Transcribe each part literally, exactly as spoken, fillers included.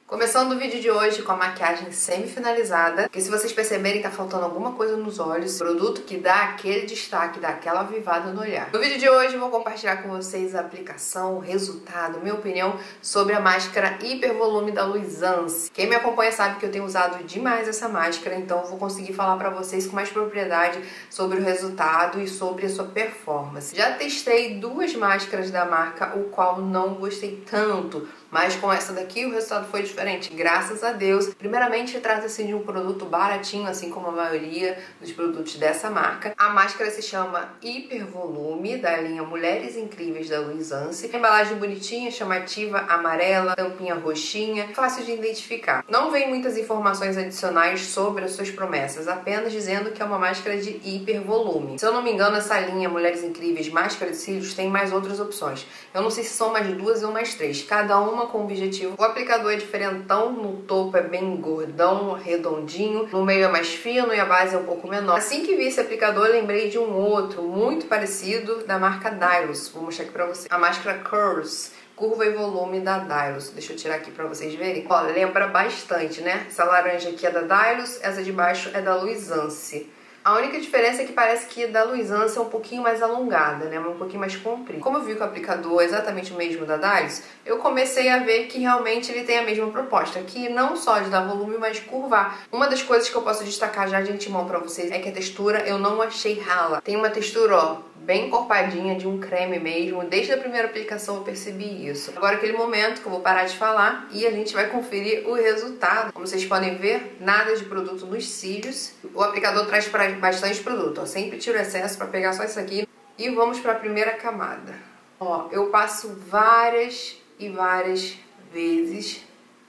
Começando o vídeo de hoje com a maquiagem semi-finalizada, porque se vocês perceberem tá faltando alguma coisa nos olhos, produto que dá aquele destaque, dá aquela avivada no olhar. No vídeo de hoje eu vou compartilhar com vocês a aplicação, o resultado, minha opinião sobre a máscara Hipervolume da Luisance. Quem me acompanha sabe que eu tenho usado demais essa máscara, então eu vou conseguir falar pra vocês com mais propriedade sobre o resultado e sobre a sua performance. Já testei duas máscaras da marca, o qual não gostei tanto, mas com essa daqui o resultado foi diferente, graças a Deus. Primeiramente, trata-se de um produto baratinho, assim como a maioria dos produtos dessa marca. A máscara se chama Hipervolume, da linha Mulheres Incríveis da Luisance. Embalagem bonitinha, chamativa, amarela, tampinha roxinha, fácil de identificar. Não vem muitas informações adicionais sobre as suas promessas, apenas dizendo que é uma máscara de hipervolume. Se eu não me engano, essa linha Mulheres Incríveis Máscara de Cílios tem mais outras opções. Eu não sei se são mais duas ou mais três, cada uma com objetivo. O aplicador é diferentão, no topo é bem gordão, redondinho, no meio é mais fino e a base é um pouco menor. Assim que vi esse aplicador, lembrei de um outro muito parecido da marca Dylos. Vou mostrar aqui pra vocês. A máscara Curves, curva e volume da Dylos. Deixa eu tirar aqui pra vocês verem. Ó, lembra bastante, né? Essa laranja aqui é da Dylos, essa de baixo é da Luisance. A única diferença é que parece que da Luisance é um pouquinho mais alongada, né? Um pouquinho mais comprida. Como eu vi que o aplicador é exatamente o mesmo da Dylos, eu comecei a ver que realmente ele tem a mesma proposta, que não só de dar volume, mas de curvar. Uma das coisas que eu posso destacar já de antemão pra vocês é que a textura eu não achei rala. Tem uma textura, ó, bem encorpadinha, de um creme mesmo. Desde a primeira aplicação eu percebi isso. Agora aquele momento que eu vou parar de falar e a gente vai conferir o resultado. Como vocês podem ver, nada de produto nos cílios. O aplicador traz pra bastante produto, ó. Sempre tiro o excesso para pegar só isso aqui. E vamos para a primeira camada. Ó, eu passo várias e várias vezes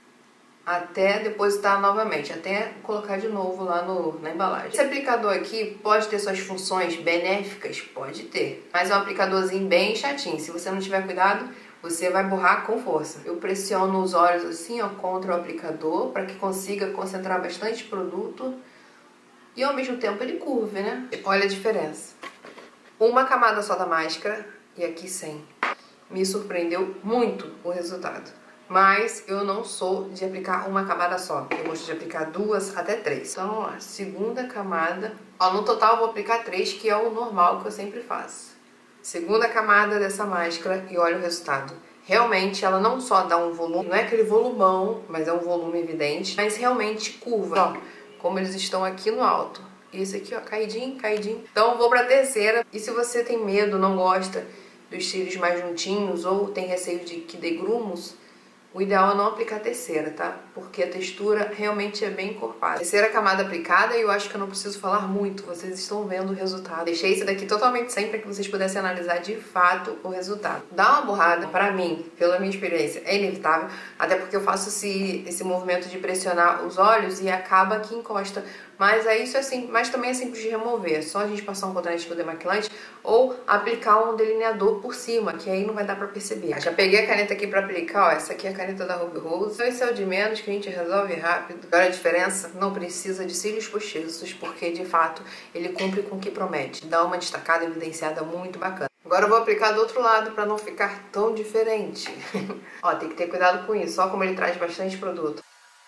até depositar novamente, até colocar de novo lá no, na embalagem. Esse aplicador aqui pode ter suas funções benéficas? Pode ter. Mas é um aplicadorzinho bem chatinho. Se você não tiver cuidado, você vai borrar com força. Eu pressiono os olhos assim, ó, contra o aplicador, para que consiga concentrar bastante produto. E ao mesmo tempo ele curve, né? Olha a diferença. Uma camada só da máscara e aqui sem. Me surpreendeu muito o resultado. Mas eu não sou de aplicar uma camada só. Eu gosto de aplicar duas até três. Então, ó, segunda camada. Ó, no total eu vou aplicar três, que é o normal que eu sempre faço. Segunda camada dessa máscara e olha o resultado. Realmente ela não só dá um volume, não é aquele volumão, mas é um volume evidente, mas realmente curva. Ó, como eles estão aqui no alto. Esse aqui, ó, caidinho, caidinho. Então, vou pra terceira. E se você tem medo, não gosta dos cílios mais juntinhos ou tem receio de que dê grumos, o ideal é não aplicar a terceira, tá? Porque a textura realmente é bem encorpada. Terceira camada aplicada e eu acho que eu não preciso falar muito. Vocês estão vendo o resultado. Deixei esse daqui totalmente sem para que vocês pudessem analisar de fato o resultado. Dar uma borrada, pra mim, pela minha experiência, é inevitável. Até porque eu faço esse, esse movimento de pressionar os olhos e acaba que encosta. Mas é isso assim, mas também é simples de remover. É só a gente passar um cotonete demaquilante ou aplicar um delineador por cima, que aí não vai dar pra perceber. Já peguei a caneta aqui pra aplicar, ó. Essa aqui é a caneta da Ruby Rose. Esse é o de menos, que a gente resolve rápido. Olha a diferença? Não precisa de cílios postiços, porque de fato ele cumpre com o que promete. Dá uma destacada, evidenciada muito bacana. Agora eu vou aplicar do outro lado pra não ficar tão diferente. Ó, tem que ter cuidado com isso. Ó como ele traz bastante produto.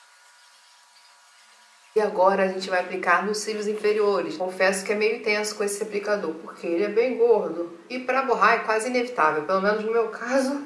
E agora a gente vai aplicar nos cílios inferiores. Confesso que é meio tenso com esse aplicador, porque ele é bem gordo. E pra borrar é quase inevitável, pelo menos no meu caso.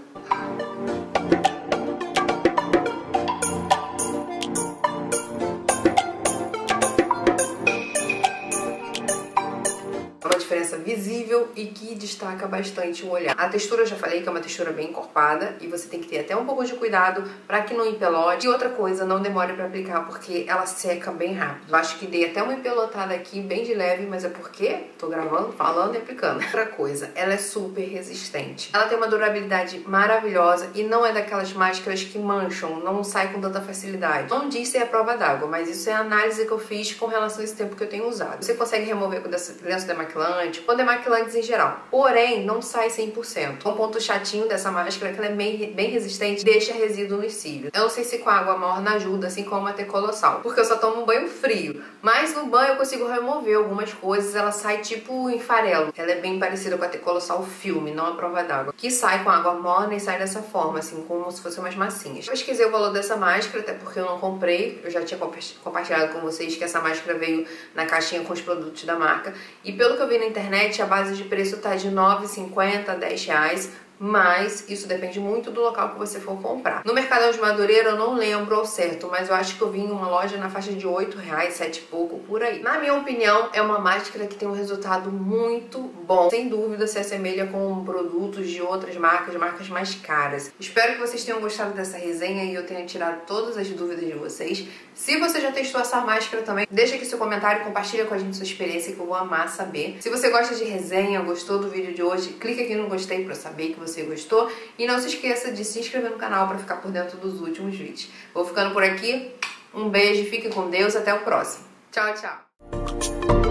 Diferença visível e que destaca bastante o olhar. A textura eu já falei que é uma textura bem encorpada e você tem que ter até um pouco de cuidado para que não empelote. E outra coisa, não demore para aplicar porque ela seca bem rápido. Eu acho que dei até uma empelotada aqui bem de leve, mas é porque tô gravando, falando e aplicando. Outra coisa, ela é super resistente. Ela tem uma durabilidade maravilhosa e não é daquelas máscaras que mancham, não sai com tanta facilidade. Não diz se é prova d'água, mas isso é a análise que eu fiz com relação a esse tempo que eu tenho usado. Você consegue remover com lenço demaquilante. Quando demaquilantes em geral. Porém, não sai cem por cento. Um ponto chatinho dessa máscara é que ela é bem, bem resistente, deixa resíduo nos cílios. Eu não sei se com a água morna ajuda, assim como a T-Colossal, porque eu só tomo banho frio. Mas no banho eu consigo remover algumas coisas, ela sai tipo em farelo. Ela é bem parecida com a T-Colossal filme, não a prova d'água, que sai com água morna e sai dessa forma, assim, como se fossem umas massinhas. Eu pesquisei o valor dessa máscara, até porque eu não comprei. Eu já tinha compartilhado com vocês que essa máscara veio na caixinha com os produtos da marca. E pelo que eu vi na internet, a base de preço tá de nove reais e cinquenta centavos a dez reais. Mas isso depende muito do local que você for comprar. No Mercadão de Madureira eu não lembro ao certo, mas eu acho que eu vi em uma loja na faixa de oito reais, sete e pouco, por aí. Na minha opinião, é uma máscara que tem um resultado muito bom. Sem dúvida se assemelha com produtos de outras marcas, marcas mais caras. Espero que vocês tenham gostado dessa resenha e eu tenha tirado todas as dúvidas de vocês. Se você já testou essa máscara também, deixa aqui seu comentário, compartilha com a gente sua experiência que eu vou amar saber. Se você gosta de resenha, gostou do vídeo de hoje, clica aqui no gostei pra eu saber que você gostou. E não se esqueça de se inscrever no canal para ficar por dentro dos últimos vídeos. Vou ficando por aqui. Um beijo, fique com Deus, até o próximo. Tchau, tchau.